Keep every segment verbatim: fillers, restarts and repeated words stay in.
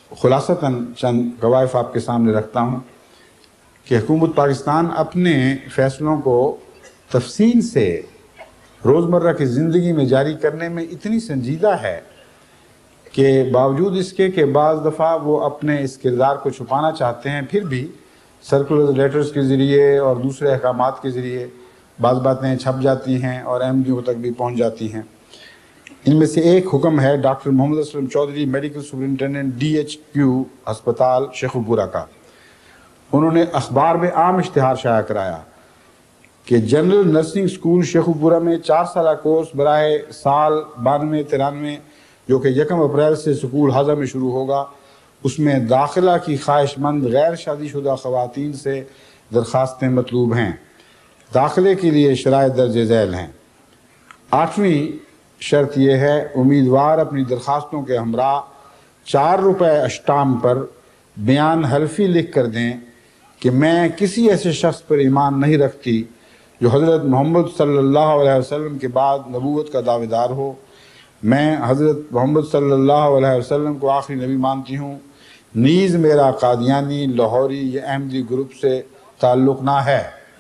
خلاصتاً چند قوائف آپ کے سامنے رکھتا ہوں کہ حکومت پاکستان اپنے فیصلوں کو تفصیل سے روزمرہ کی زندگی میں جاری کرنے میں اتنی سنجیدہ ہے کہ باوجود اس کے کہ بعض دفعہ وہ اپنے اس کردار کو چھپانا چاہتے ہیں، پھر بھی سرکولر لیٹرز کے ذریعے اور دوسرے احکامات کے ذریعے بعض باتیں چھپ جاتی ہیں اور ایم ڈیوں تک بھی پہنچ جاتی ہیں۔ ان میں سے ایک حکم ہے doctor Muhammad Aslam Chaudhry medical superintendent D H Q ہسپتال شیخو پورہ کا۔ انہوں نے اخبار میں عام اشتہار شائع کرایا کہ جنرل نرسنگ سکول شیخو پورہ میں چار سالہ کورس برائے سال بانوے ترانوے جو کہ یکم اپریل سے سکول حاضہ میں شروع ہوگا، اس میں داخلہ کی خواہش مند غیر شادی شدہ خواتین سے درخواستیں مطلوب ہیں۔ داخلے کے لیے شرائط درج ذیل ہیں۔ آٹھویں شرط یہ ہے امیدوار اپنی درخواستوں کے ہمراہ چار روپے اشٹام پر بیان حلفی لکھ کر دیں کہ میں کسی ایسے شخص پر ایمان نہیں رکھتی جو حضرت محمد صلی اللہ علیہ وسلم کے بعد نبوت کا دعوے دار ہو، میں حضرت محمد صلی اللہ علیہ وسلم کو آخری نبی مانتی ہوں، نیز میرا قادیانی، لاہوری یا احمدی گروپ سے تعلق نہ ہے۔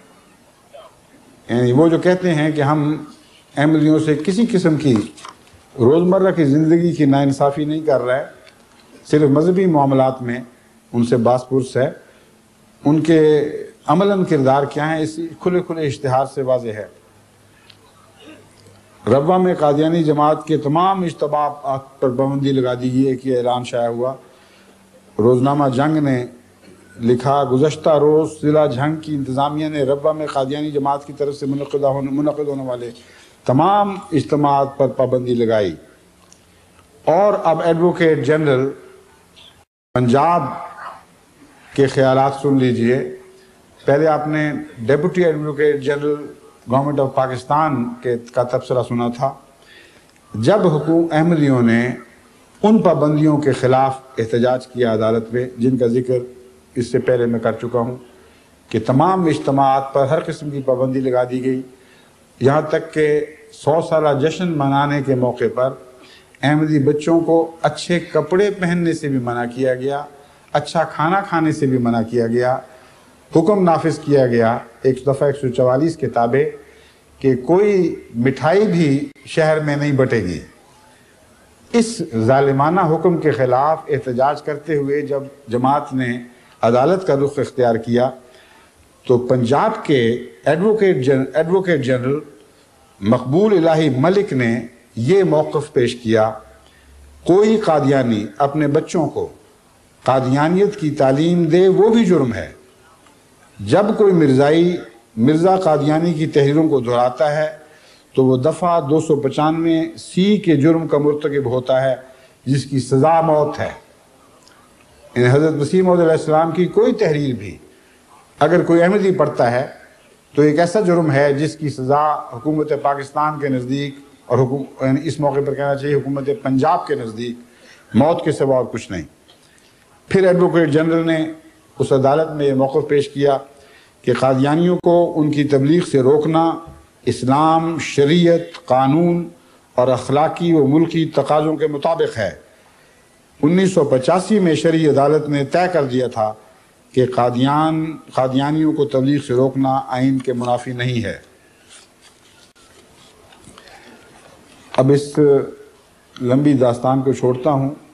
یعنی وہ جو کہتے ہیں کہ ہم احمدیوں سے کسی قسم کی روزمرہ کی زندگی کی ناانصافی نہیں کر رہے، صرف مذہبی معاملات میں ان سے باس پرس ہے، ان کے عملاً کردار کیا ہیں اس کھلے کھلے اشتہار سے واضح ہے۔ ربوہ میں قادیانی جماعت کے تمام اجتماعات پر پابندی لگا دی گئی ہے کہ اعلان شائع ہوا۔ روزنامہ جنگ نے لکھا گزشتہ روز ضلع جھنگ کی انتظامیہ نے ربوہ میں قادیانی جماعت کی طرف سے منعقد ہونے منعقد ہونے والے تمام اجتماعات پر پابندی لگائی۔ اور اب ایڈوکیٹ جنرل پنجاب کے خیالات سن لیجئے۔ پہلے آپ نے deputy advocate general government of Pakistan کے کا تبصرہ سنا تھا۔ جب حکومت احمدیوں نے ان پابندیوں کے خلاف احتجاج کیا عدالت میں جن کا ذکر اس سے پہلے میں کر چکا ہوں کہ تمام اجتماعات پر ہر قسم کی پابندی لگا دی گئی، یہاں تک کہ سو سالہ جشن منانے کے موقع پر احمدی بچوں کو اچھے کپڑے پہننے سے بھی منع کیا گیا، اچھا کھانا کھانے سے بھی منع کیا گیا۔ حکم نافذ کیا گیا ایک دفعہ ایک سو چوالیس کتابیں کہ کوئی مٹھائی بھی شہر میں نہیں بٹے گی۔ اس ظالمانہ حکم کے خلاف احتجاج کرتے ہوئے جب جماعت نے عدالت کا رخ اختیار کیا تو پنجاب کے ایڈوکیٹ جن ایڈوکیٹ جنرل مقبول الہی ملک نے یہ موقف پیش کیا، کوئی قادیانی اپنے بچوں کو قادیانیت کی تعلیم دے وہ بھی جرم ہے۔ جب کوئی مرزائی مرزا قادیانی کی تحریروں کو دہراتا ہے تو وہ دفعہ دو سو پچانوے سی کے جرم کا مرتکب ہوتا ہے جس کی سزا موت ہے۔ یعنی حضرت مسیح موعود علیہ السلام کی کوئی تحریر بھی اگر کوئی احمدی پڑھتا ہے تو ایک ایسا جرم ہے جس کی سزا حکومت پاکستان کے نزدیک اور حکومت یعنی اس موقع پر کہنا چاہیے حکومت پنجاب کے نزدیک موت کے سوا اور کچھ نہیں۔ پھر ایڈوکیٹ جنرل نے اس عدالت میں یہ موقف پیش کیا کہ قادیانیوں کو ان کی تبلیغ سے روکنا اسلام، شریعت، قانون اور اخلاقی و ملکی تقاضوں کے مطابق ہے۔ انیس سو پچاسی میں شرعی عدالت نے طے کر دیا تھا کہ قادیان قادیانیوں کو تبلیغ سے روکنا آئین کے منافی نہیں ہے۔ اب اس لمبی داستان کو چھوڑتا ہوں۔